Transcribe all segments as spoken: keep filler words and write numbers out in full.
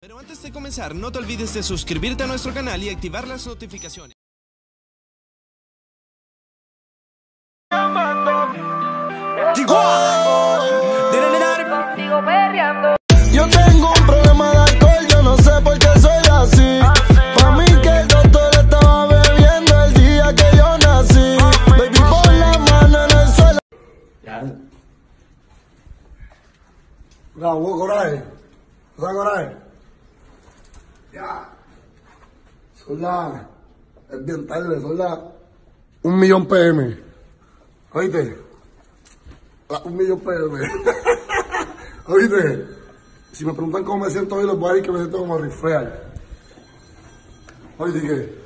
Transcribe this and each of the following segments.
Pero antes de comenzar, no te olvides de suscribirte a nuestro canal y activar las notificaciones. Yo tengo un problema de alcohol, yo no sé por qué soy así. Pa' mí que el doctor estaba bebiendo el día que yo nací. Baby, pon la mano en el suelo. Ya. No, hubo coraje. ¿No da coraje? Ya. Son las... Es bien tarde, son las... Un millón P M. ¿Oíste? La- Un millón P M. ¿Oíste? Si me preguntan cómo me siento hoy, les voy a decir que me siento como rifreal. ¿Oíste qué?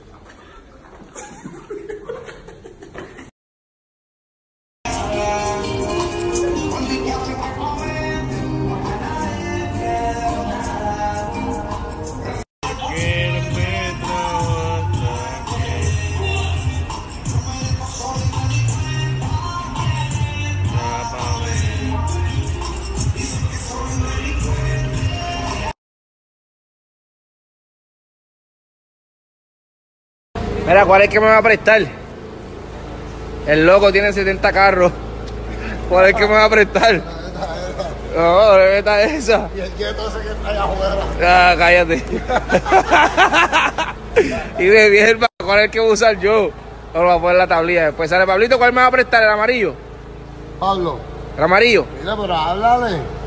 Mira, ¿cuál es que me va a prestar? El loco tiene setenta carros. ¿Cuál es que me va a prestar? No, no me meta esa. Y el quieto ese que está allá afuera. Ah, cállate. Y de mierda, ¿cuál es el que voy a usar yo? No lo voy a poner en la tablilla. Después sale Pablito, ¿cuál me va a prestar? ¿El amarillo? Pablo, ¿El amarillo? mira, pero háblale.